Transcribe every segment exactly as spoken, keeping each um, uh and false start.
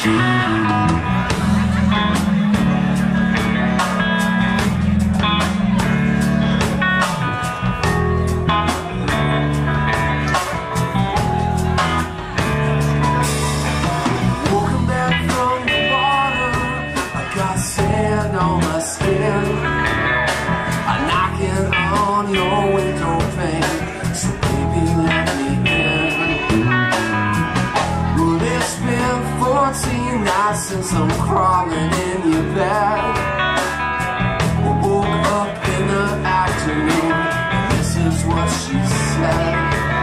On my skin, I'm knocking on your window pane, so baby let me in. Well, it's been fourteen nights since I'm crawling in your bed. I woke up in the afternoon, and this is what she said.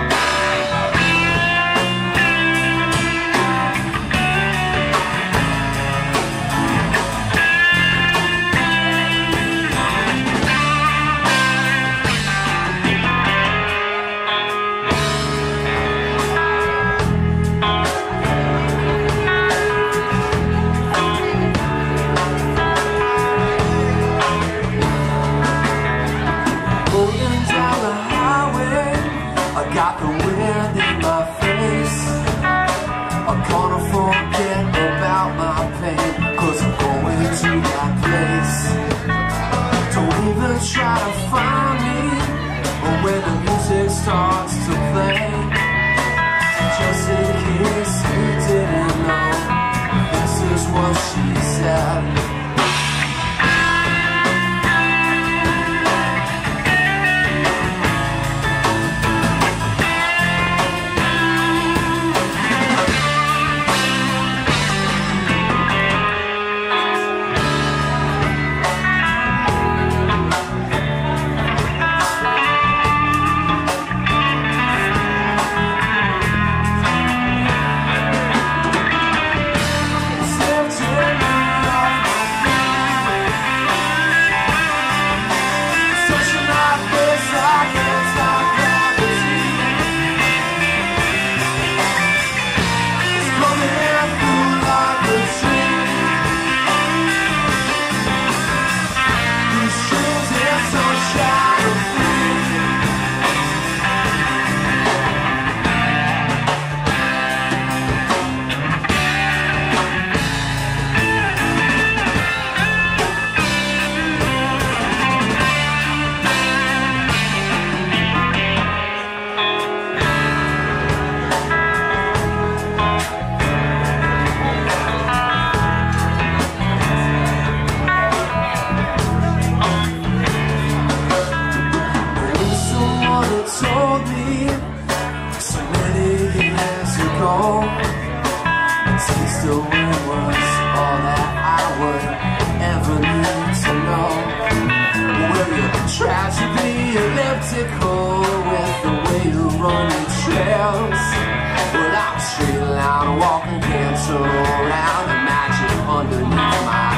Got the wind in my face. I'm gonna forget about my pain, cause I'm going to that place. Don't even try to find me when the music starts to play. Just in case you didn't know, this is what she said. Told me so many years ago, a taste of wind was all that I would ever need to know. Well, you're tragically elliptical with the way you run your trails. Well, I'm straight line walking, can't turn around, imagine underneath my